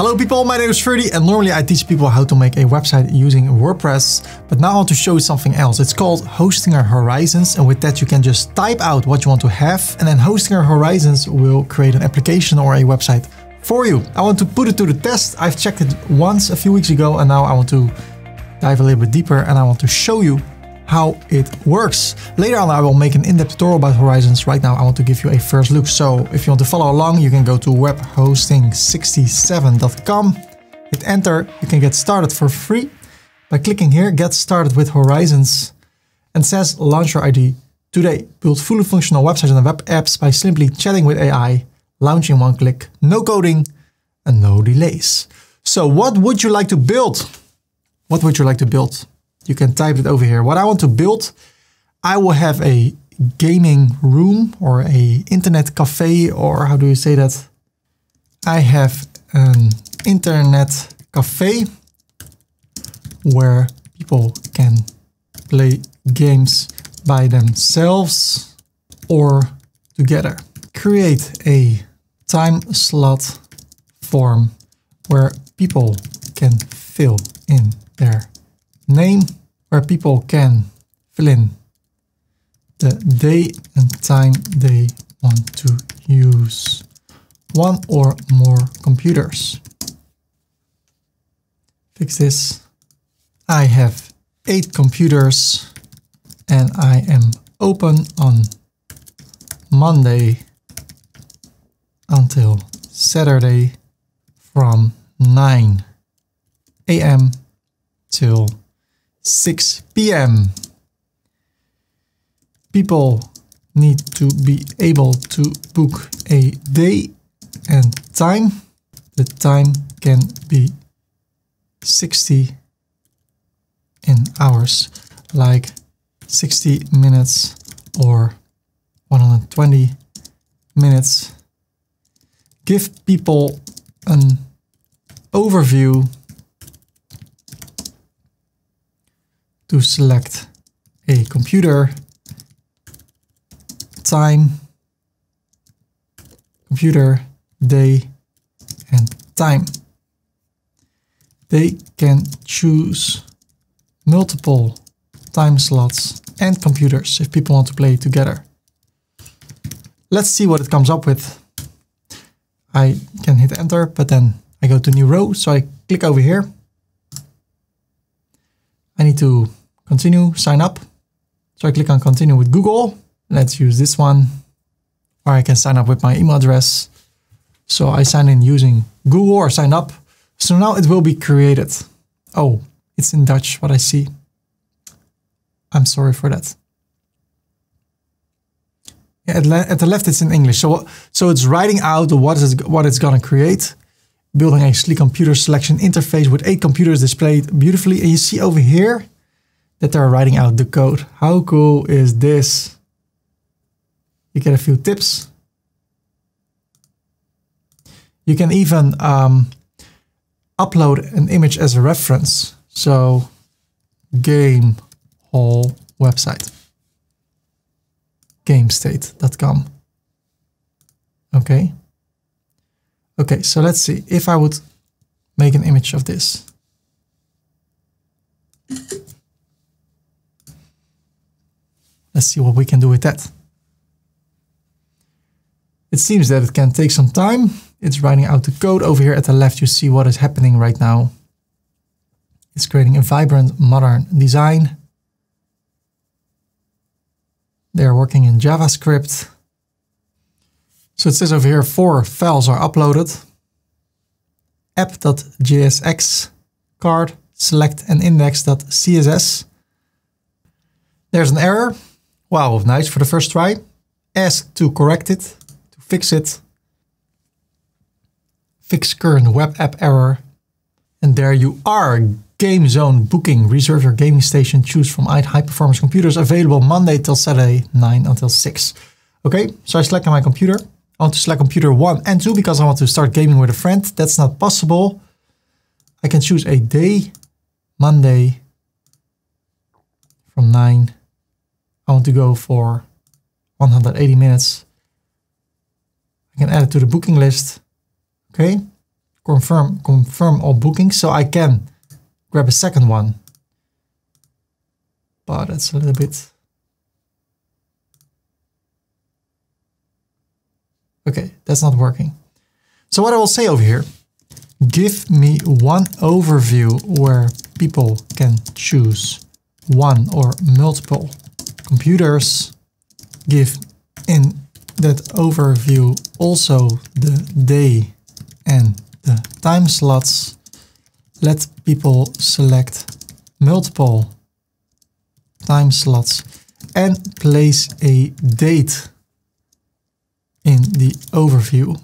Hello people, my name is Ferdy and normally I teach people how to make a website using WordPress, but now I want to show you something else. It's called Hostinger Horizons, and with that you can just type out what you want to have and then Hostinger Horizons will create an application or a website for you. I want to put it to the test. I've checked it once a few weeks ago and now I want to dive a little bit deeper and I want to show you how it works. Later on I will make an in-depth tutorial about Horizons. Right now I want to give you a first look. So if you want to follow along, you can go to webhosting67.com, hit enter. You can get started for free by clicking here, get started with Horizons, and it says launch your ID today. Build fully functional websites and web apps by simply chatting with AI, launching one click, no coding and no delays. So what would you like to build? What would you like to build? You can type it over here. What I want to build, I will have a gaming room or a internet cafe, or how do you say that? I have an internet cafe where people can play games by themselves or together. Create a time slot form where people can fill in their name, where people can fill in the day and time they want to use one or more computers. Fix this. I have 8 computers and I am open on Monday until Saturday from 9 AM till 6 PM. People need to be able to book a day and time. The time can be 60 in hours, like 60 minutes or 120 minutes. Give people an overview to select a computer, time, computer, day, and time. They can choose multiple time slots and computers if people want to play together. Let's see what it comes up with. I can hit enter, but then I go to new row, so I click over here. I need to continue, sign up. So I click on continue with Google. Let's use this one. Or I can sign up with my email address. So I sign in using Google or sign up. So now it will be created. Oh, it's in Dutch, what I see. I'm sorry for that. Yeah, at the left, it's in English. So it's writing out what it's gonna create. Building a sleek computer selection interface with 8 computers displayed beautifully. And you see over here that they're writing out the code. How cool is this? You get a few tips. You can even upload an image as a reference. So game hall website, gamestate.com. Okay. Okay, so let's see if I would make an image of this. Let's see what we can do with that. It seems that it can take some time. It's writing out the code. Over here at the left, you see what is happening right now. It's creating a vibrant, modern design. They're working in JavaScript. So it says over here 4 files are uploaded. app.jsx, card, select and index.css. There's an error. Wow, nice for the first try. Ask to correct it, to fix it. Fix current web app error. And there you are. Game zone booking. Reserve your gaming station. Choose from 8 high performance computers available Monday till Saturday, 9 until 6. Okay, so I select my computer. I want to select computer 1 and 2 because I want to start gaming with a friend. That's not possible. I can choose a day, Monday from 9. I want to go for 180 minutes. I can add it to the booking list. Okay. confirm all bookings. So I can grab a second one, but it's a little bit. Okay, that's not working. So what I will say over here, give me one overview where people can choose one or multiple computers. Give in that overview also the day and the time slots. Let people select multiple time slots and place a date in the overview.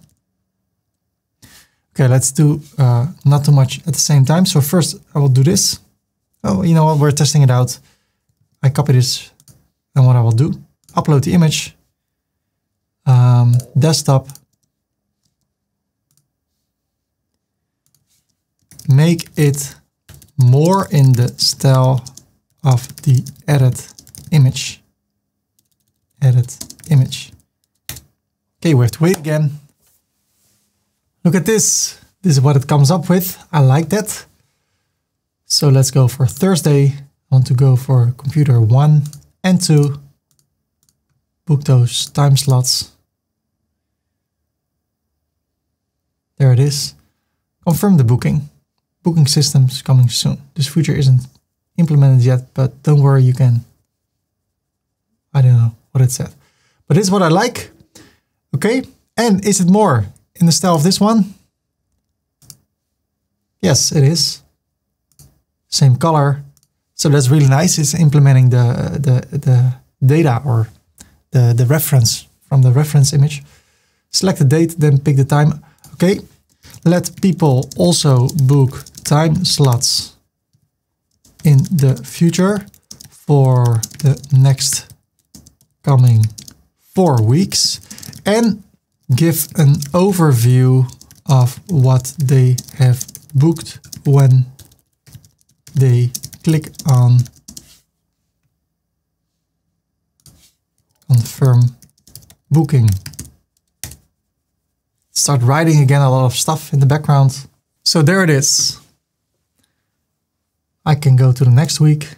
Okay, let's do not too much at the same time. So first I will do this. Oh, you know what? We're testing it out. I copy this, and what I will do, upload the image, desktop, make it more in the style of the edit image. Edit image. Okay, we have to wait again. Look at this. This is what it comes up with. I like that. So let's go for Thursday. I want to go for computer 1 and 2. Book those time slots. There it is. Confirm the booking. Booking systems coming soon. This feature isn't implemented yet, but don't worry, you can. I don't know what it said, but this is what I like. Okay, and is it more in the style of this one? Yes, it is. Same color. So that's really nice. It's implementing the data or the reference from the reference image. Select the date, then pick the time. Okay, let people also book time slots in the future for the next coming 4 weeks, and give an overview of what they have booked when they click on confirm booking. Start writing again a lot of stuff in the background. So there it is. I can go to the next week.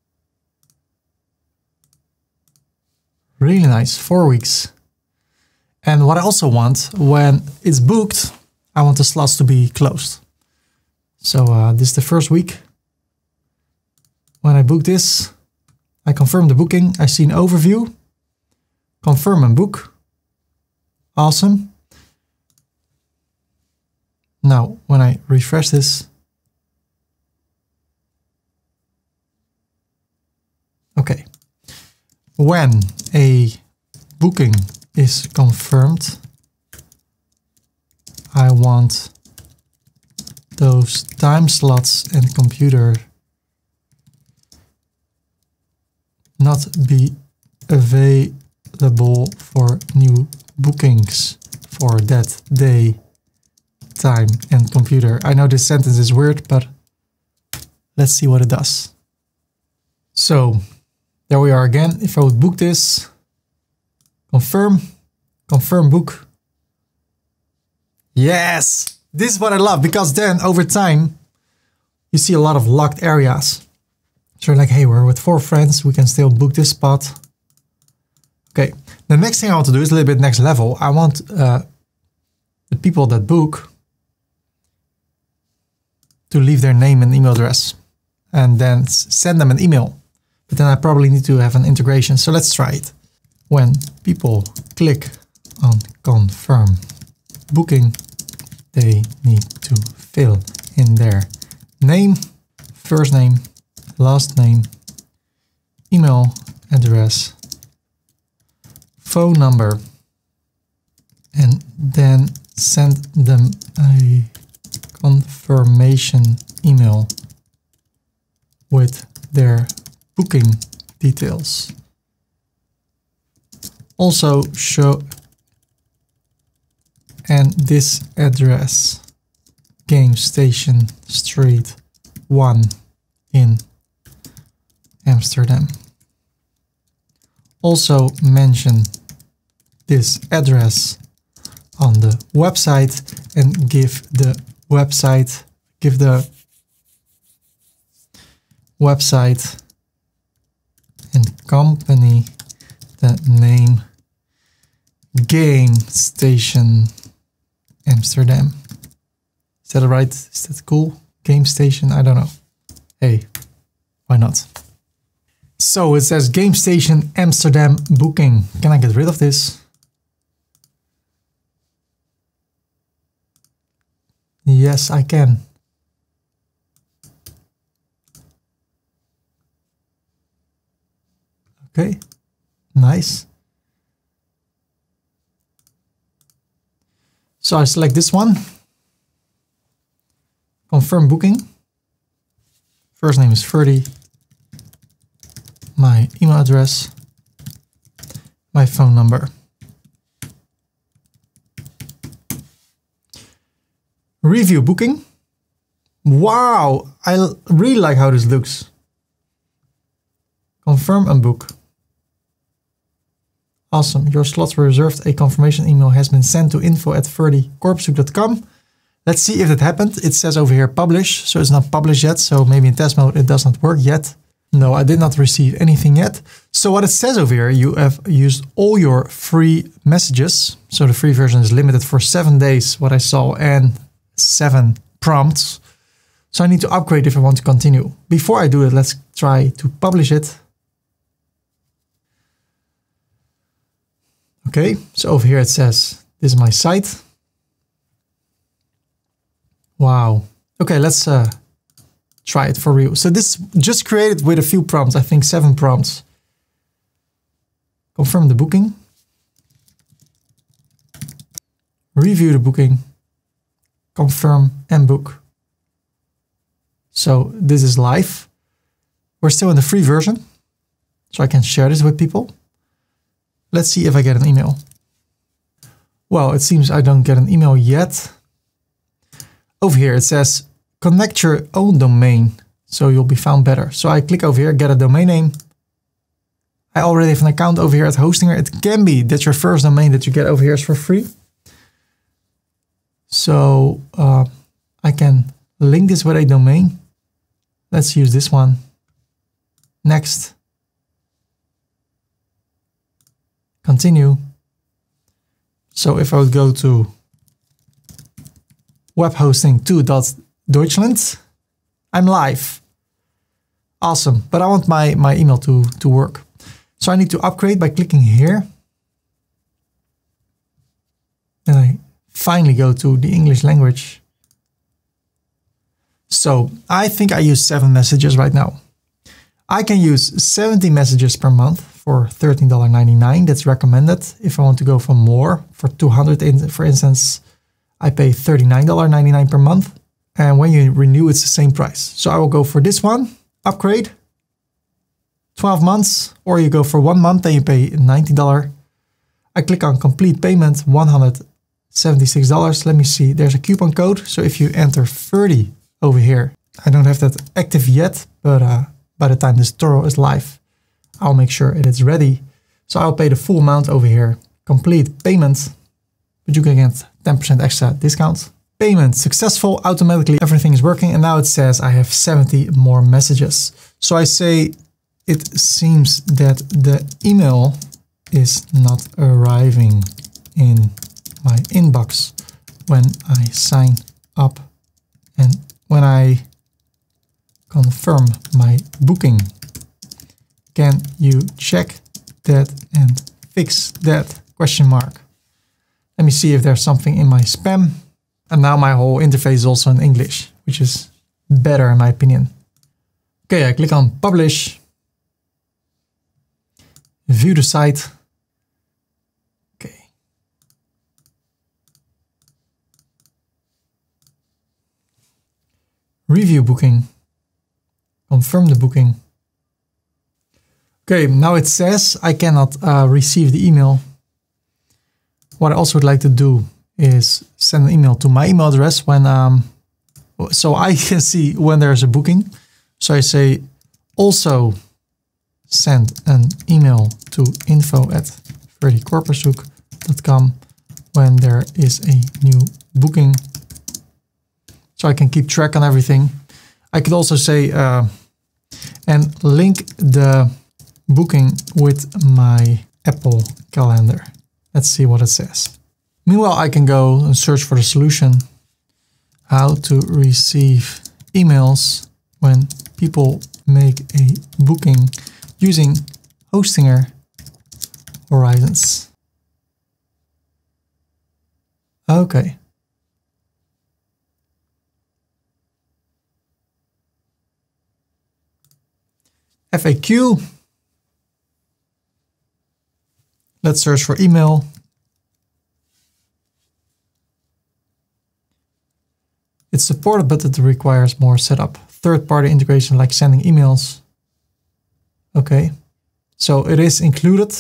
Really nice, 4 weeks. And what I also want, when it's booked, I want the slots to be closed. So this is the first week. When I book this, I confirm the booking. I see an overview. Confirm and book. Awesome. Now, when I refresh this, okay. When a booking is confirmed, I want those time slots and computer not be available for new bookings for that day, time, and computer. I know this sentence is weird, but let's see what it does. So there we are again. If I would book this, confirm book. Yes, this is what I love, because then over time, you see a lot of locked areas. So you're like, hey, we're with 4 friends, we can still book this spot. Okay, the next thing I want to do is a little bit next level. I want the people that book to leave their name and email address and then send them an email. But then I probably need to have an integration. So let's try it. When people click on confirm booking, they need to fill in their name, first name, last name, email address, phone number, and then send them a confirmation email with their booking details. Also show and this address, Game Station Street 1 in Amsterdam. Also mention this address on the website and give the website and company the name Game Station Amsterdam. Is that right? Is that cool? Game Station? I don't know. Hey, why not? So it says Game Station Amsterdam booking. Can I get rid of this? Yes, I can. Okay, nice. So I select this one. Confirm booking. First name is Ferdy. My email address. My phone number. Review booking. Wow, I really like how this looks. Confirm and book. Awesome, your slots were reserved. A confirmation email has been sent to info@ferdykorpershoek.com. Let's see if that happened. It says over here publish, so it's not published yet. So maybe in test mode it does not work yet. No, I did not receive anything yet. So what it says over here, you have used all your free messages. So the free version is limited for 7 days, what I saw, and 7 prompts. So I need to upgrade if I want to continue. Before I do it, let's try to publish it. Okay, so over here it says, this is my site. Wow. Okay, let's try it for real. So this just created with a few prompts, I think 7 prompts. Confirm the booking. Review the booking. Confirm and book. So this is live. We're still in the free version, so I can share this with people. Let's see if I get an email. Well, it seems I don't get an email yet. Over here it says connect your own domain so you'll be found better. So I click over here, get a domain name. I already have an account over here at Hostinger. It can be that your first domain that you get over here is for free. So I can link this with a domain. Let's use this one. Next. Continue. So if I would go to webhosting2.Deutschland, I'm live. Awesome, but I want my email to work. So I need to upgrade by clicking here. And I finally go to the English language. So I think I use 7 messages right now. I can use 70 messages per month for $13.99. That's recommended. If I want to go for more, for 200, for instance, I pay $39.99 per month. And when you renew, it's the same price. So I will go for this one, upgrade, 12 months, or you go for 1 month and you pay $90. I click on complete payment, $176. Let me see, there's a coupon code. So if you enter Ferdy over here, I don't have that active yet, but by the time this tutorial is live, I'll make sure it is ready. So I'll pay the full amount over here, complete payment, but you can get 10% extra discount. Payment successful, automatically everything is working. And now it says I have 70 more messages. So I say, it seems that the email is not arriving in my inbox when I sign up and when I confirm my booking. Can you check that and fix that? Question mark. Let me see if there's something in my spam. And now my whole interface is also in English, which is better in my opinion. Okay, I click on publish. View the site. Okay. Review booking. Confirm the booking. Okay, now it says I cannot receive the email. What I also would like to do is send an email to my email address when, so I can see when there's a booking. So I say also send an email to info@ferdykorpershoek.com when there is a new booking, so I can keep track on everything. I could also say, and link the booking with my Apple calendar. Let's see what it says. Meanwhile, I can go and search for the solution. How to receive emails when people make a booking using Hostinger Horizons. Okay. FAQ. Let's search for email. It's supported, but it requires more setup. Third-party integration like sending emails. Okay, so it is included.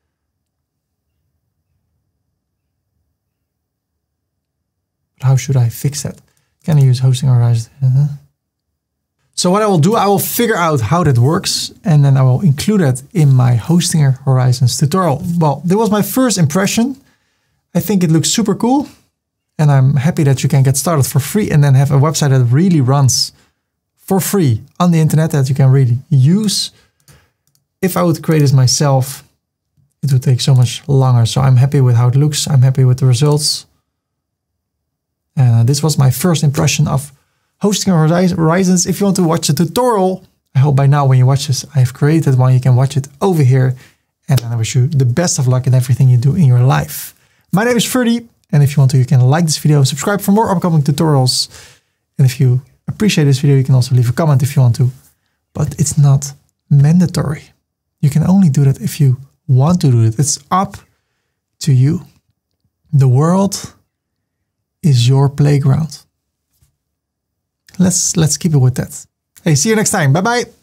But how should I fix that? Can I use hosting horizons? So what I will do, I will figure out how that works, and then I will include it in my Hostinger Horizons tutorial. Well, that was my first impression. I think it looks super cool. And I'm happy that you can get started for free and then have a website that really runs for free on the internet that you can really use. If I would create this myself, it would take so much longer. So I'm happy with how it looks. I'm happy with the results. And this was my first impression of Hostinger Horizons. If you want to watch the tutorial, I hope by now when you watch this, I have created one. You can watch it over here. And I wish you the best of luck in everything you do in your life. My name is Ferdy. And if you want to, you can like this video, subscribe for more upcoming tutorials. And if you appreciate this video, you can also leave a comment if you want to. But it's not mandatory. You can only do that if you want to do it. It's up to you. The world is your playground. Let's keep it with that. Hey, see you next time. Bye-bye.